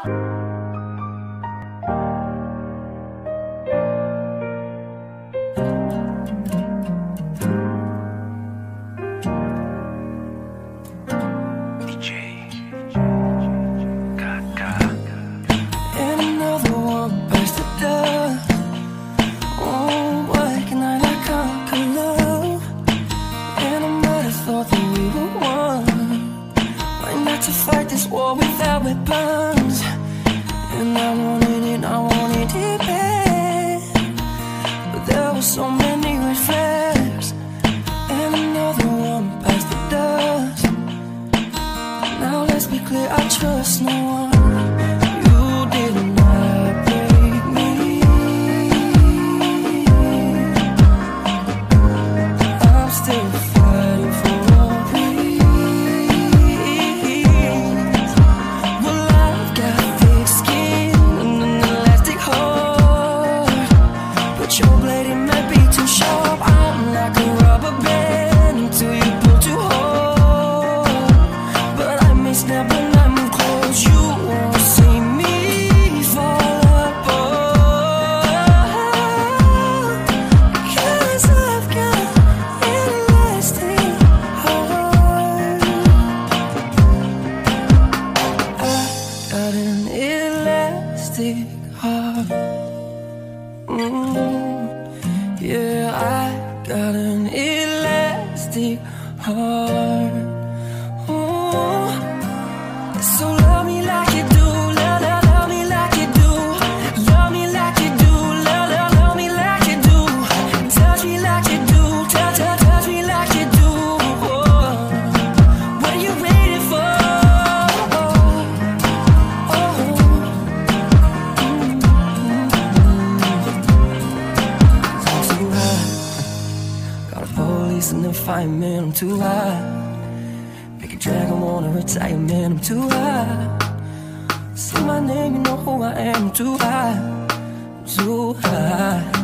To fight this war without weapons, and I wanted it bad, but there were so many red flags, and another one bites the dust. Now let's be clear, I trust no one. You did not break me. I'm still fighting for your blade, it might be too sharp. I'm like a rubber band until you pull too hard. But I may snap when I move close. You won't see me fall apart, 'cause I've got an elastic heart. I got an elastic heart. Yeah, I got an elastic heart. Ooh. So love me like you do, love me like you do, love me like you do, love me like you do, touch me like you do, touch me like you do. Oh. What are you waiting for? And then fireman, I'm too high. Pick a dragon, wanna retire, man, I'm too high. Say my name, you know who I am, I'm too high, I'm too high.